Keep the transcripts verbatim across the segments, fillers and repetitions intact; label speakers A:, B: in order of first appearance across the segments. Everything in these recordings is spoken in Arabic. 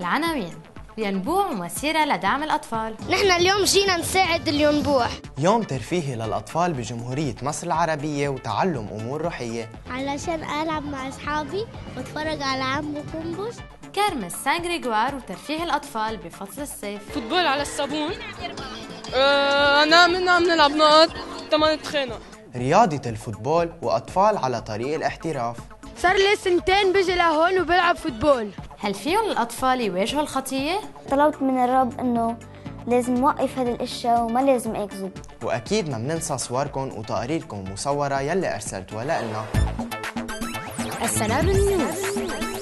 A: العناوين: الينبوع ومسيرة لدعم الأطفال.
B: نحن اليوم جينا نساعد الينبوع.
C: يوم ترفيهي للأطفال بجمهورية مصر العربية وتعلم أمور روحية.
B: علشان ألعب مع أصحابي وأتفرج على عمو كومبوس.
A: كرمس سان غريغوار وترفيه الأطفال بفصل الصيف.
D: فوتبول على الصابون. أه أنا منا بنلعب نقط تما نتخانق.
C: رياضة الفوتبول وأطفال على طريق الاحتراف.
E: صار لي سنتين بيجي لهون وبلعب فوتبول.
A: هل فيهم الأطفال يواجهوا الخطية؟
F: طلبت من الرب إنه لازم وقف هذه الأشياء وما لازم أكذب.
C: وأكيد ما بننسى صوركم وتقاريركم المصورة يلي أرسلتوها لنا.
A: السنابل نيوز.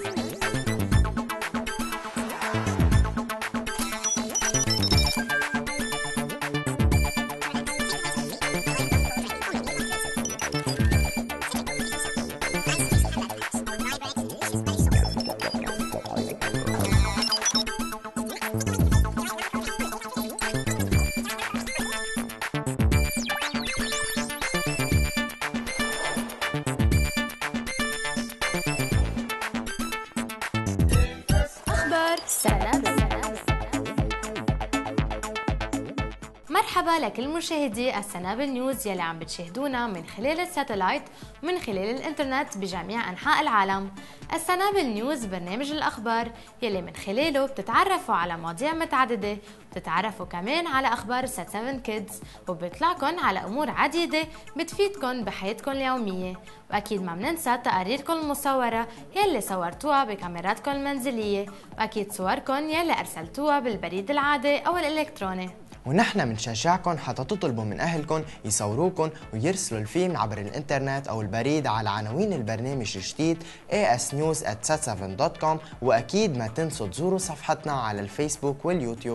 A: مرحبا لكل مشاهدي السنابل نيوز يلي عم بتشاهدونا من خلال الساتلايت ومن خلال الانترنت بجميع انحاء العالم. السنابل نيوز برنامج الاخبار يلي من خلاله بتتعرفوا على مواضيع متعدده، بتتعرفوا كمان على اخبار سات سفن كيدز، وبيطلعكم على امور عديده بتفيدكم بحياتكم اليوميه. واكيد ما بننسى تقاريركم المصوره يلي صورتوها بكاميراتكم المنزليه، واكيد صوركم يلي ارسلتوها بالبريد العادي او الالكتروني.
C: ونحن بنشجعكم حتى تطلبوا من أهلكم يصوروكم ويرسلوا الفيلم عبر الإنترنت أو البريد على عناوين البرنامج الجديد إيه إس نيوز آت سات سفن دوت كوم. وأكيد ما تنسوا تزوروا صفحتنا على الفيسبوك واليوتيوب.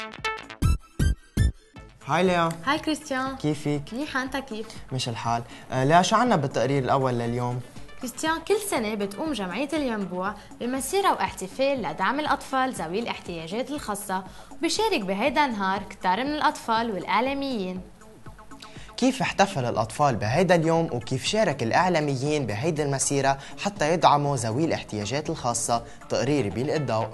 C: هاي ليا.
A: هاي كريستيان.
C: كيفك؟
A: منيحة، أنت كيف؟
C: مش الحال. آه ليا، شو عنا بالتقرير الأول لليوم؟
A: كريستيان، كل سنة بتقوم جمعية الينبوع بمسيرة واحتفال لدعم الأطفال ذوي الاحتياجات الخاصة، وبيشارك بهيدا النهار كتار من الأطفال والإعلاميين.
C: كيف احتفل الأطفال بهيدا اليوم وكيف شارك الإعلاميين بهيدي المسيرة حتى يدعموا ذوي الاحتياجات الخاصة؟ تقرير بيلقي الضوء.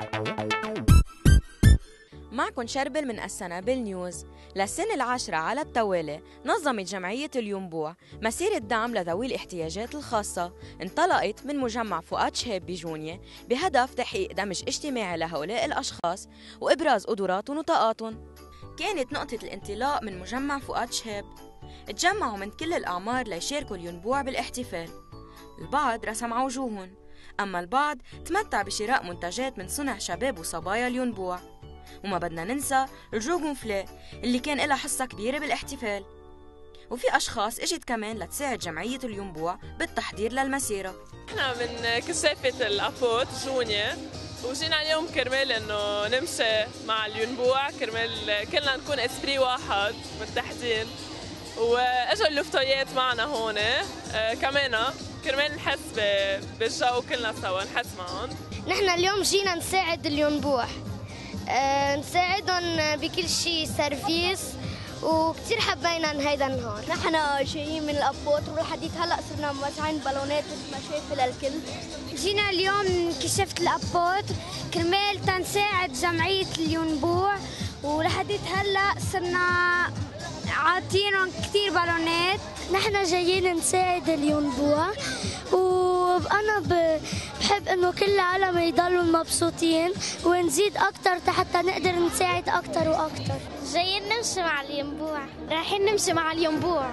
G: معكم شربل من السنابل نيوز. للسنة العاشرة على التوالي نظمت جمعية الينبوع مسيرة دعم لذوي الاحتياجات الخاصة، انطلقت من مجمع فؤاد شهاب بجونية بهدف تحقيق دمج اجتماعي لهؤلاء الأشخاص وإبراز قدراتهم وطاقاتهم. كانت نقطة الانطلاق من مجمع فؤاد شهاب. تجمعوا من كل الأعمار ليشاركوا الينبوع بالاحتفال. البعض رسم وجوههم، أما البعض تمتع بشراء منتجات من صنع شباب وصبايا الينبوع. وما بدنا ننسى الجو غونفلي اللي كان لها حصة كبيرة بالاحتفال. وفي أشخاص اجت كمان لتساعد جمعية الينبوع بالتحضير للمسيرة.
D: احنا من كثافة الأبوت جونيا وجينا اليوم كرمال انه نمشي مع الينبوع، كرمال كلنا نكون اسبري واحد متحدين. واجوا اللفتويات معنا هون آه كمان كرمال نحس بالجو كلنا سوا، نحس معهم.
B: نحن اليوم جينا نساعد الينبوع، أه نساعدهم بكل شيء، سيرفيس، وكثير حبينا هيدا النهار.
H: نحن جايين من الابوت ولحديت هلا صرنا موزعين بالونات مثل ما شايفه للكل.
B: جينا اليوم كشفت الابوت كرمال تنساعد جمعيه الينبوع، ولحديت هلا صرنا عاطينهم كثير بالونات.
H: نحن جايين نساعد الينبوع، وأنا بحب إنه كل العالم يضلوا مبسوطين ونزيد أكتر حتى نقدر نساعد أكتر وأكتر.
B: جايين نمشي مع الينبوع.
H: رايحين نمشي مع الينبوع.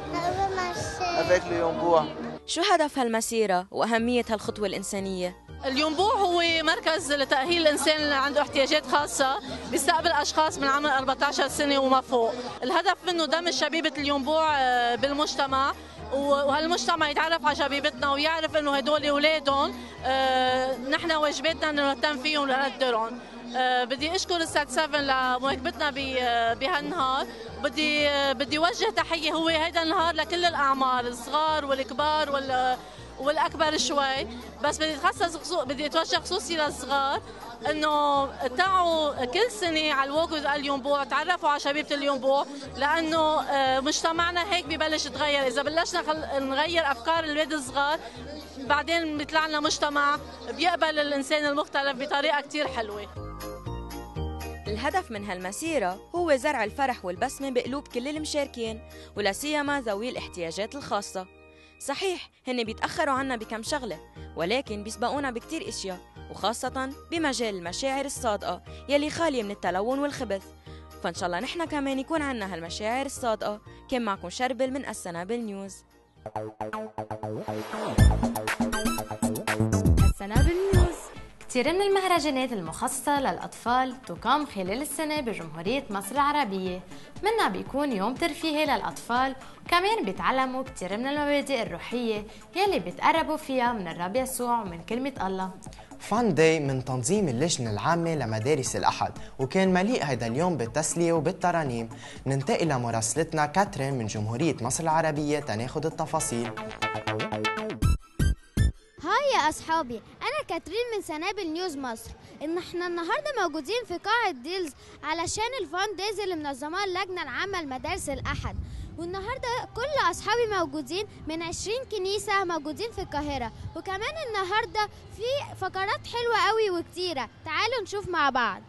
C: افيك الينبوع.
G: شو هدف هالمسيرة وأهمية هالخطوة الإنسانية؟
I: الينبوع هو مركز لتأهيل الإنسان اللي عنده احتياجات خاصة، بيستقبل أشخاص من عمر أربعة عشر سنة وما فوق. الهدف منه دمج شبيبة الينبوع بالمجتمع، وهالمجتمع يتعرف على شبيبتنا ويعرف انه هدول اولادهم آه نحن واجباتنا انه نهتم فيهم ونقدرهم. آه بدي اشكر السات سفن لمواكبتنا بهالنهار. بدي آه بدي وجه تحيه هو هيدا النهار لكل الاعمار، الصغار والكبار وال والاكبر شوي، بس بدي اتخصص بدي اتوجه خصوصي للصغار انه تعوا كل سنه على الوك وذ الينبوع، تعرفوا على شبيبه الينبوع، لانه مجتمعنا هيك ببلش يتغير. اذا بلشنا نغير افكار الاولاد الصغار بعدين بيطلع لنا مجتمع بيقبل الانسان المختلف بطريقه كثير حلوه.
G: الهدف من هالمسيرة هو زرع الفرح والبسمة بقلوب كل المشاركين، ولا سيما ذوي الاحتياجات الخاصة. صحيح هن بيتأخروا عنا بكم شغلة، ولكن بيسبقونا بكتير اشياء، وخاصة بمجال المشاعر الصادقة يلي خالية من التلون والخبث. فإن شاء الله نحن كمان يكون عنا هالمشاعر الصادقة. كان معكم شربل من السنابل نيوز.
A: السنابل نيوز. كثير من المهرجانات المخصصة للأطفال تقام خلال السنة بجمهورية مصر العربية، منها بيكون يوم ترفيهي للأطفال، وكمان بيتعلموا كثير من المبادئ الروحية يلي بيتقربوا فيها من الرب يسوع ومن كلمة الله.
C: فان داي من تنظيم اللجنة العامة لمدارس الأحد، وكان مليء هذا اليوم بالتسلية وبالترانيم. ننتقل لمراسلتنا كاترين من جمهورية مصر العربية تناخد التفاصيل.
J: هاي يا أصحابي، أنا كاترين من سنابل نيوز مصر. إن إحنا النهاردة موجودين في قاعة ديلز علشان الفان دايز اللي منظمها اللجنة العامة لمدارس الأحد. والنهاردة كل أصحابي موجودين من عشرين كنيسة موجودين في القاهرة، وكمان النهاردة في فقرات حلوة قوي وكتيرة. تعالوا نشوف مع بعض.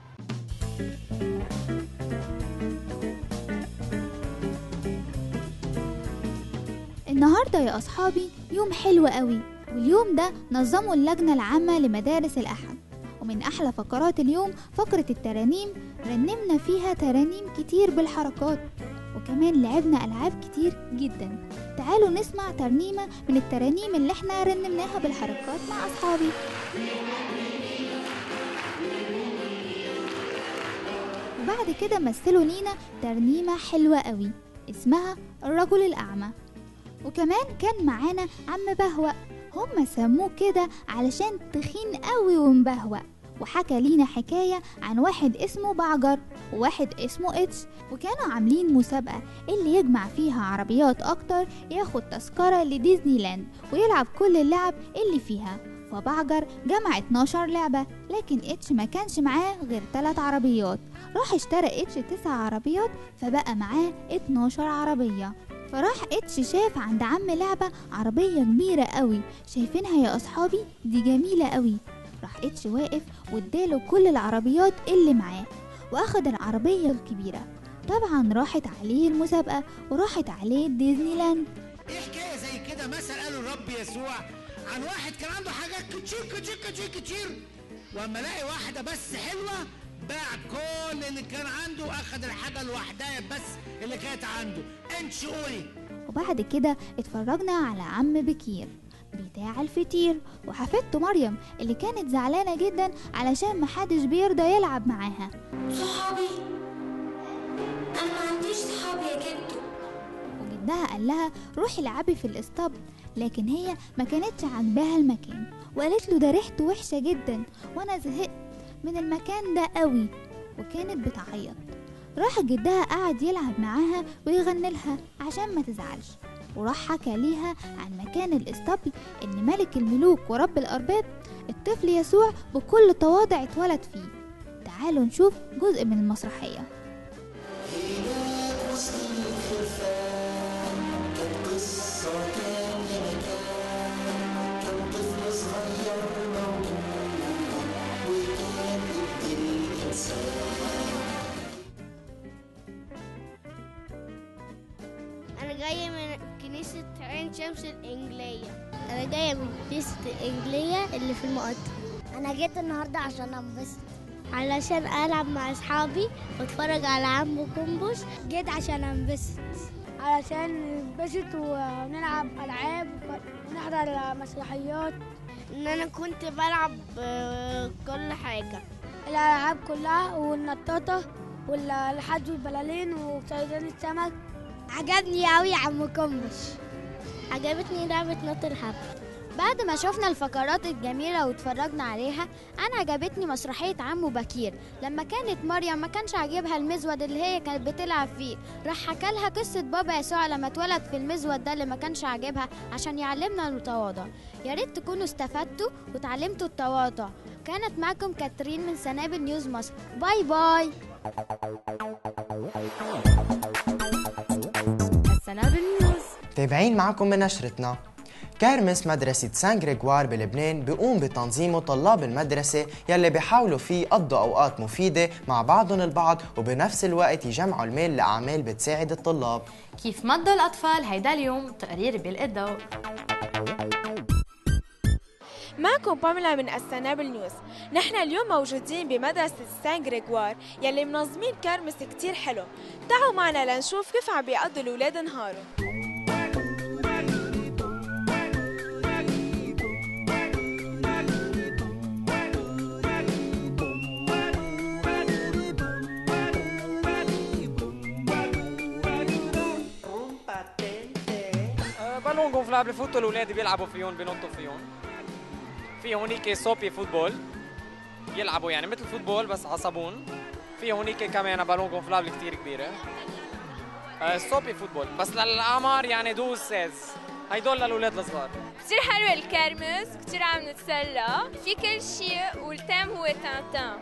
K: النهاردة يا أصحابي يوم حلو قوي، واليوم ده نظموا اللجنة العامة لمدارس الأحد. ومن أحلى فقرات اليوم فقرة الترانيم، رنمنا فيها ترانيم كتير بالحركات، وكمان لعبنا ألعاب كتير جدا. تعالوا نسمع ترنيمة من الترانيم اللي احنا رنمناها بالحركات مع أصحابي. وبعد كده مثلوا لينا ترنيمة حلوة قوي اسمها الرجل الأعمى. وكمان كان معانا عم بهوأ، هم سموه كده علشان تخين قوي ومبهوأ، وحكى لينا حكاية عن واحد اسمه بعجر وواحد اسمه اتش، وكانوا عاملين مسابقة اللي يجمع فيها عربيات اكتر ياخد تذكرة لديزني لاند ويلعب كل اللعب اللي فيها. فبعجر جمع اتناشر لعبة، لكن اتش ما كانش معاه غير ثلاث عربيات. راح اشترى اتش تسع عربيات فبقى معاه اتناشر عربية. فراح اتش شاف عند عم لعبة عربية كبيرة قوي، شايفينها يا اصحابي؟ دي جميلة قوي. راح اتش واقف واداله كل العربيات اللي معاه واخد العربية الكبيرة. طبعا راحت عليه المسابقة وراحت عليه ديزني لاند.
L: ايه حكاية زي كده مثل قاله الرب يسوع عن واحد كان عنده حاجات كتير كتير كتير كتير، واما لقي واحدة بس حلوة باع كل اللي كان عنده واخد الحاجة الوحدة بس اللي كانت عنده. انت قولي.
K: وبعد كده اتفرجنا على عم بكير بتاع الفطير وحفيدته مريم اللي كانت زعلانة جدا علشان محدش بيرضى يلعب معاها.
M: صحابي انا ما عنديش صحابي يا جدو.
K: وجدها قال لها روحي العبي في الاسطبل، لكن هي ما كانتش عاجباها المكان وقالت له ده ريحته وحشة جدا وانا زهقت من المكان ده قوي، وكانت بتعيط. راح جدها قعد يلعب معاها ويغني لها عشان ما تزعلش، وراح حكى ليها عن مكان الاسطبل ان ملك الملوك ورب الارباب الطفل يسوع بكل تواضع اتولد فيه. تعالوا نشوف جزء من المسرحية.
J: أنا جاية من كنيسة عين شمس الإنجلية. أنا جاية من كنيسة الإنجلية اللي في المقطم.
B: أنا جيت النهاردة عشان أنبسط،
J: علشان ألعب مع أصحابي وأتفرج على عمو كومبوس.
E: جيت عشان أنبسط، علشان ننبسط ونلعب ألعاب ونحضر مسرحيات.
J: إن أنا كنت بلعب كل حاجة،
E: الألعاب كلها والنطاطة والحد والبلالين وصيدان السمك.
J: عجبني أوي عمو كومبوس. عجبتني لعبة نط الحبل. بعد ما شفنا الفقرات الجميلة واتفرجنا عليها، أنا عجبتني مسرحية عمو بكير. لما كانت مريم ما كانش عاجبها المزود اللي هي كانت بتلعب فيه، راح حكى لها قصة بابا يسوع لما اتولد في المزود ده اللي ما كانش عاجبها عشان يعلمنا التواضع. يا ريت تكونوا استفدتوا وتعلمتوا التواضع. كانت معكم كاترين من سنابل نيوز مصر. باي باي.
A: السنابل نيوز
C: تابعين معكم من نشرتنا. كرمس مدرسة سان غريغوار بلبنان بيقوم بتنظيمه طلاب المدرسة يلي بيحاولوا فيه يقضوا أوقات مفيدة مع بعضهم البعض وبنفس الوقت يجمعوا المال لأعمال بتساعد الطلاب.
A: كيف مضوا الأطفال هيدا اليوم؟ تقرير بيلقي الضوء.
N: معكم باميلا من السنابل نيوز. نحن اليوم موجودين بمدرسة سان غريغوار يلي منظمين كرمس كتير حلو. تعالوا معنا لنشوف كيف عم بيقضوا الأولاد نهارهم.
O: بالون غونفلابل بفوتوا الاولاد بيلعبوا فيهم بينطوا فيهم. في هونيك صوبي فوتبول يلعبوا يعني مثل فوتبول بس على صابون. في هونيك كمان بالون غونفلابل كثير كبيره. صوبي فوتبول بس للاعمار يعني دوز سيز. هيدول للاولاد الصغار.
P: كثير حلوه الكرمس، كثير عم نتسلى، في كل شيء والتيم هو تانتان.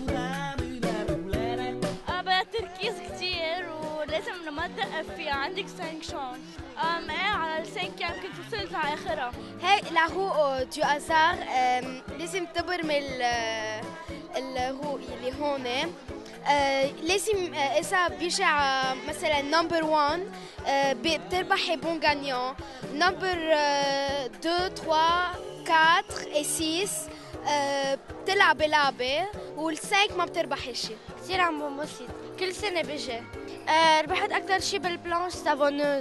Q: اه تركيز كثير ولازم ما تدقق فيها، عندك cinq شانس. ام ايه على السنكيام كنت وصلت على اخرها.
B: هاي الهو دو ازار لازم تبرمي الهو اللي هون. لازم اذا بيرجع مثلا نمبر واحد بتربحي بون غانيون، نمبر اثنين ثلاثة أربعة وستة بتلعبي لعبة، والسانك ما بتربحي شيء.
Q: كثير عم بنبسط، كل سنة بيجي.
B: أه ربحت أكثر شيء بالبلانش سافونوز.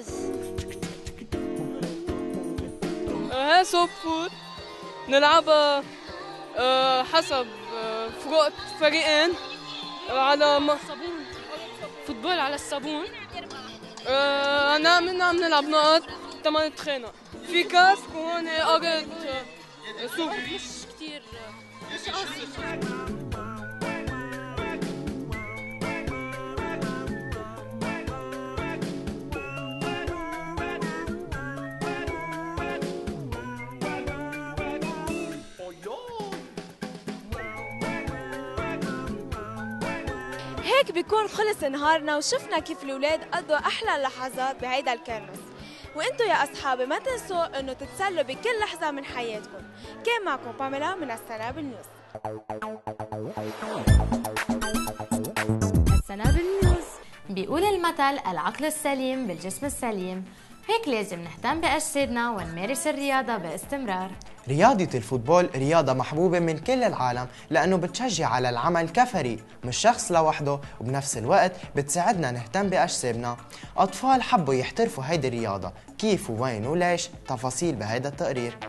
D: هاي صوب فوت نلعبها أه حسب أه فروق فريقين أه على صابون، فوتبول على الصابون. أه أنا منا بنلعب نقط تمن تخانق في كاس وهون أرض سوق مش كثير مش قاسي.
N: هيك بيكون خلص نهارنا وشفنا كيف الأولاد قضوا أحلى اللحظات بعيد الكرمس. وانتو يا أصحابي ما تنسوا إنه تتسلوا بكل لحظة من حياتكم. كان معكم باميلا من السنابل نيوز.
A: السنابل نيوز بيقول المثل العقل السليم بالجسم السليم، هيك لازم نهتم بأجسادنا ونمارس الرياضة باستمرار.
C: رياضة الفوتبول رياضة محبوبة من كل العالم لأنه بتشجع على العمل كفريق مش شخص لوحده، وبنفس الوقت بتساعدنا نهتم بأجسامنا. أطفال حبوا يحترفوا هيدي الرياضة، كيف ووين وليش؟ تفاصيل بهيدا التقرير.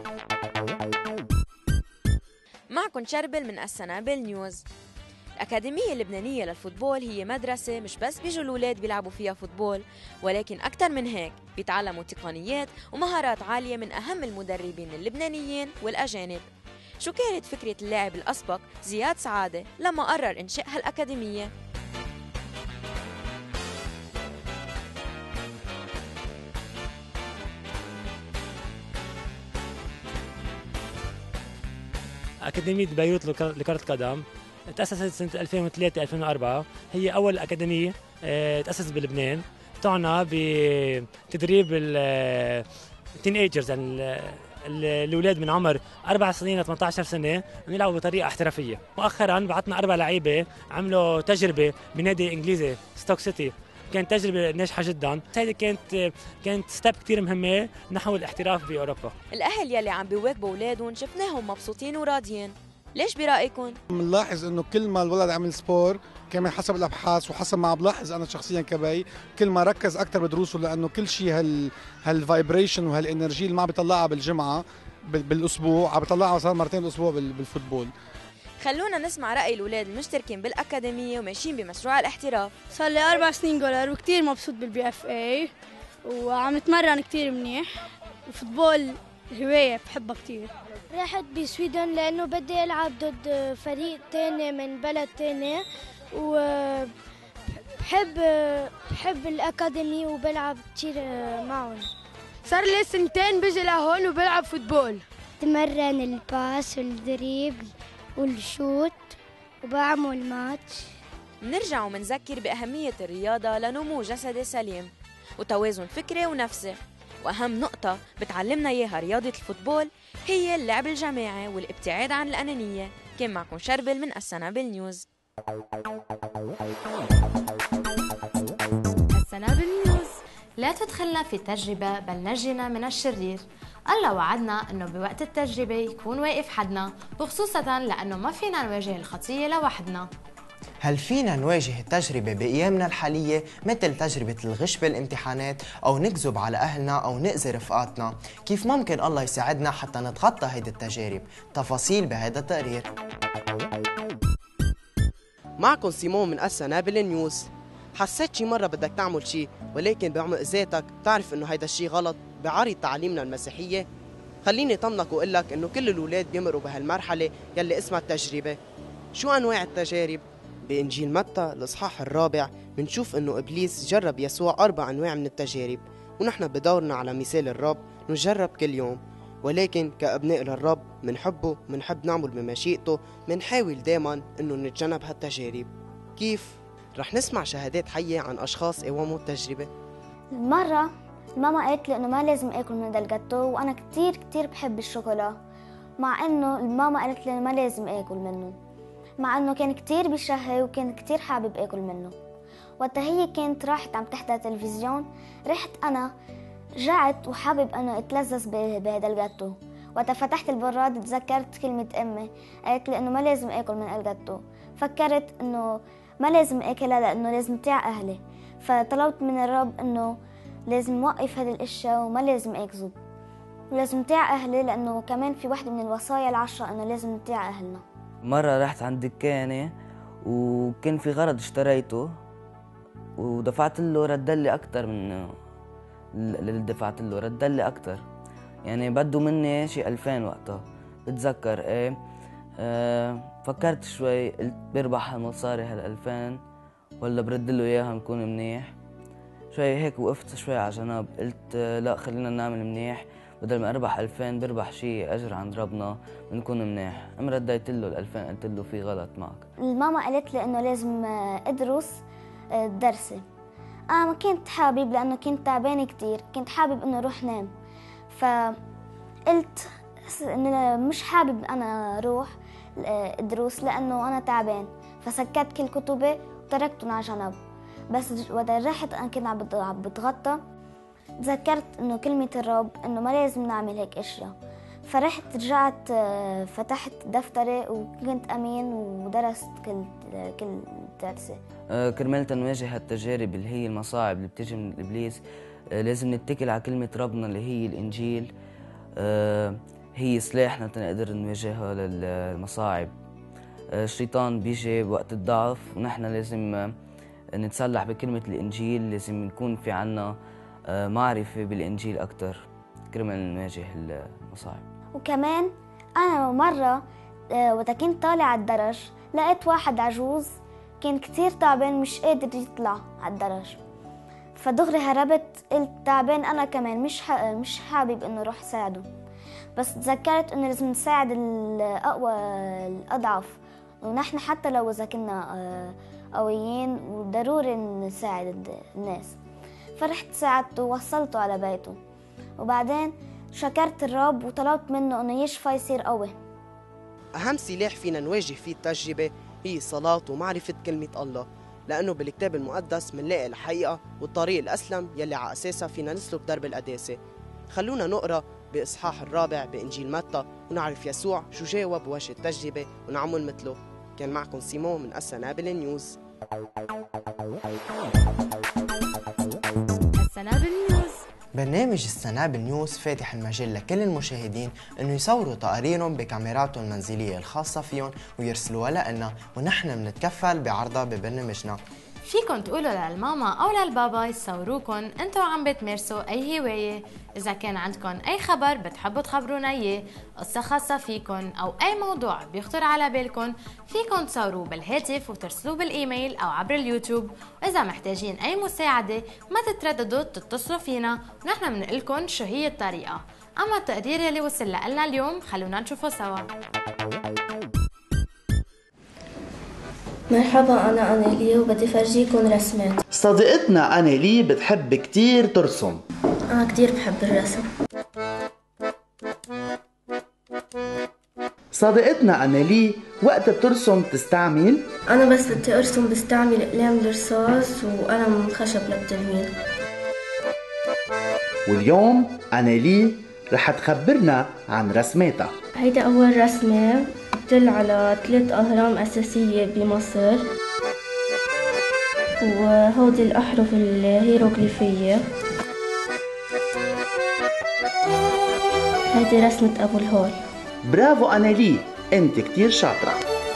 G: معكم شربل من السنابل نيوز. الأكاديمية اللبنانية للفوتبول هي مدرسة مش بس بيجوا الأولاد بيلعبوا فيها فوتبول، ولكن أكثر من هيك بيتعلموا تقنيات ومهارات عالية من أهم المدربين اللبنانيين والأجانب. شو كانت فكرة اللاعب الأسبق زياد سعادة لما قرر إنشاء هالأكاديمية؟
R: أكاديمية بيروت لكرة القدم تأسست سنة ألفين وثلاثة ألفين وأربعة، هي أول أكاديمية تأسست بلبنان تعنى بتدريب التين ايجرز، يعني الأولاد من عمر أربع سنين ل ثمانية عشر سنة يلعبوا بطريقة احترافية. مؤخرا بعثنا أربع لعيبة عملوا تجربة بنادي إنجليزي ستوك سيتي، كانت تجربة ناجحة جدا. هذه كانت كانت ستيب كثير مهمة نحو الاحتراف بأوروبا.
G: الأهل يلي عم بيواكبوا أولادهم شفناهم مبسوطين وراضيين، ليش برأيكم؟
S: بنلاحظ انه كل ما الولد عمل سبور كمان حسب الابحاث وحسب ما بلاحظ انا شخصيا كبي، كل ما ركز اكثر بدروسه، لانه كل شيء هال هالفايبريشن وهالانرجي اللي ما عم بيطلعها بالجمعه بالاسبوع عم بيطلعها صار مرتين بالاسبوع بالفوتبول.
G: خلونا نسمع رأي الأولاد المشتركين بالأكاديمية وماشيين بمشروع الاحتراف.
T: صار لي أربع سنين جولر وكثير مبسوط بالبي اف اي وعم نتمرن كثير منيح. الفوتبول
E: هواية بحبها كتير.
H: رحت بسويدن لأنه بدي ألعب ضد فريق تاني من بلد تاني، وبحب بحب الأكاديمي وبلعب كتير معهم.
E: صار لي سنتين بيجي لهون وبلعب فوتبول.
H: تمرن الباس والدريبل والشوت وبعمل ماتش.
G: منرجع ومنذكر بأهمية الرياضة لنمو جسدي سليم وتوازن فكري ونفسي، وأهم نقطة بتعلمنا إياها رياضة الفوتبول هي اللعب الجماعي والابتعاد عن الأنانية. كان معكم شربل من السنابل نيوز.
A: السنابل نيوز. لا تدخلنا في تجربة بل نجنا من الشرير. الله وعدنا أنه بوقت التجربة يكون واقف حدنا، وخصوصاً لأنه ما فينا نواجه الخطية لوحدنا.
C: هل فينا نواجه التجربة بأيامنا الحالية مثل تجربة الغش بالامتحانات أو نكذب على أهلنا أو نأذي رفقاتنا؟ كيف ممكن الله يساعدنا حتى نتخطى هيدي التجارب؟ تفاصيل بهذا التقرير.
T: معكم سيمون من السنابل نيوز. حسيت شي مرة بدك تعمل شي ولكن بعمق ذاتك بتعرف انه هيدا الشي غلط بعارض تعاليمنا المسيحية؟ خليني طمنك وقلك انه كل الأولاد بيمروا بهالمرحلة يلي اسمها التجربة. شو أنواع التجارب؟ بإنجيل متى الإصحاح الرابع بنشوف إنه إبليس جرب يسوع أربع أنواع من التجارب، ونحن بدورنا على مثال الرب نجرب كل يوم، ولكن كأبناء للرب منحبه منحب نعمل بمشيئته، منحاول دايما إنه نتجنب هالتجارب. كيف؟ رح نسمع شهادات حية عن أشخاص قاوموا التجربة.
F: مرة ماما قالت لي إنه ما لازم آكل من هذا الجاتو، وأنا كتير كتير بحب الشوكولا، مع إنه الماما قالت لي ما لازم آكل منه، مع انه كان كتير بيشهي وكان كتير حابب اكل منه. وقتها هي كانت راحت عم تحضر تلفزيون، رحت انا رجعت وحابب انه اتلذذ بهذا الجاتو. وقتها فتحت البراد تذكرت كلمة امي قالت لي انه ما لازم اكل من الجاتو، فكرت انه ما لازم اكلها لانه لازم تاع اهلي، فطلبت من الرب انه لازم وقف هذه الاشياء وما لازم اكذب ولازم تاع اهلي، لانه كمان في واحدة من الوصايا العشرة انه لازم نطيع اهلنا.
U: مرة رحت عند دكانة وكان في غرض اشتريته ودفعت له ردلي أكتر من اللي دفعت له، ردلي أكتر يعني بده مني شي ألفين وقتها بتذكر. ايه أه فكرت شوي قلت بربح هالمصاري هالألفين ولا برد له إياها نكون منيح شوي. هيك وقفت شوي على جنب قلت لا خلينا نعمل منيح، بدل ما اربح ألفين بربح شيء اجر عند ربنا بنكون منيح. ام رديت له الألفين قلت له في غلط معك.
F: الماما قالت لي انه لازم ادرس درسي. انا ما كنت حابب لانه كنت تعبانه كثير، كنت حابب انه اروح نام، فقلت انه مش حابب انا اروح ادرس لانه انا تعبان، فسكت كل كتبي وتركتهم على جنب. بس وقت رحت انا كنت عم بتغطى تذكرت انه كلمة الرب انه ما لازم نعمل هيك اشياء، فرحت رجعت فتحت دفتري وكنت امين ودرست كل كل درسي.
U: أه كرمال نواجه هالتجارب اللي هي المصاعب اللي بتيجي من ابليس، أه لازم نتكل على كلمة ربنا اللي هي الانجيل، أه هي سلاحنا تنقدر نواجهها للمصاعب. أه الشيطان بيجي بوقت الضعف ونحن لازم نتسلح بكلمة الانجيل، لازم نكون في عنا معرفة بالإنجيل أكتر كرمال نواجه المصاعب.
F: وكمان أنا مرة وقت كنت طالع على الدرج لقيت واحد عجوز كان كتير تعبان مش قادر يطلع على الدرج، فدغري هربت قلت تعبان أنا كمان مش مش حابب إنه روح ساعده، بس تذكرت إنه لازم نساعد الأقوى الأضعف، ونحن حتى لو إذا كنا قويين وضروري نساعد الناس. فرحت ساعدته ووصلته على بيته، وبعدين شكرت الرب وطلبت منه انه يشفى يصير قوي.
T: اهم سلاح فينا نواجه فيه التجربه هي الصلاه ومعرفه كلمه الله، لانه بالكتاب المقدس منلاقي الحقيقه والطريق الاسلم يلي على اساسها فينا نسلك درب القداسه. خلونا نقرا باصحاح الرابع بانجيل متى ونعرف يسوع شو جاوب بوجه التجربه ونعمل مثله. كان معكم سيمون من السنابل نيوز.
A: السنابل نيوز.
C: برنامج السنابل نيوز فاتح المجال لكل المشاهدين انه يصوروا تقاريرهم بكاميراتهم المنزليه الخاصه فيهم ويرسلوها لنا، ونحن بنتكفل بعرضها ببرنامجنا.
A: فيكن تقولوا للماما أو للبابا يصوروكن انتو عم بتمارسوا أي هواية. إذا كان عندكن أي خبر بتحبوا تخبرونا إياه، قصة خاصة فيكن أو أي موضوع بيخطر على بالكن، فيكن تصوروه بالهاتف وترسلوه بالإيميل أو عبر اليوتيوب. وإذا محتاجين أي مساعدة ما تترددوا تتصلوا فينا ونحن بنقلكن شو هي الطريقة. أما التقرير اللي وصل لنا اليوم خلونا نشوفه سوا.
I: مرحبا، أنا أنيلي وبدي فرجيكم رسمات.
V: صديقتنا أنيلي بتحب كتير ترسم.
I: أنا كتير بحب الرسم.
V: صديقتنا أنيلي وقت بترسم تستعمل؟
I: أنا بس بدي أرسم بستعمل أقلام الرصاص وقلم خشب للتلوين.
V: واليوم أنيلي رح تخبرنا عن رسماتها.
I: هيدا أول رسمة بتدل على ثلاث أهرام أساسية بمصر، وهودي الأحرف الهيروغليفية. هيدي رسمة أبو الهول.
V: برافو أنيلي، أنت كتير شاطرة.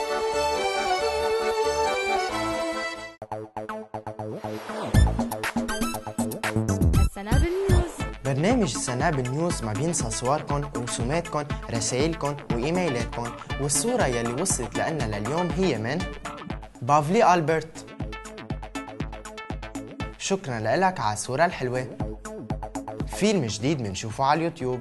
A: السنابل نيوز.
C: برنامج السنابل نيوز ما بينسى صوركن، رسوماتكن، رسائلكن وإيميلاتكن، والصورة يلي وصلت لنا لليوم هي من بافلي ألبرت. شكرا لك على الصورة الحلوة. فيلم جديد بنشوفه على اليوتيوب.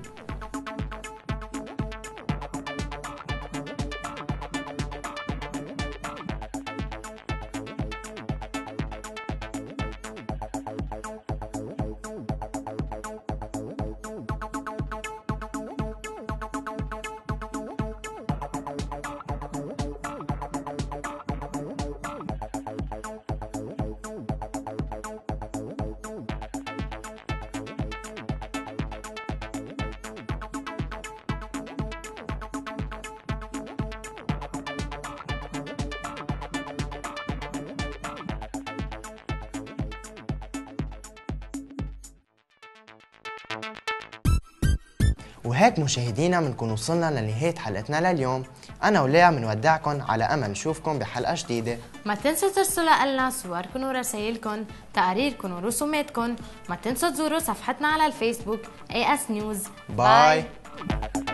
C: وهيك مشاهدينا بنكون وصلنا لنهاية حلقتنا لليوم. أنا وليا بنودعكم على أمل نشوفكم بحلقة جديدة.
A: ما تنسوا ترسلوا لنا صوركم ورسائلكم، تقاريركم ورسوماتكم. ما تنسوا تزوروا صفحتنا على الفيسبوك إيه إس نيوز.
C: باي, باي.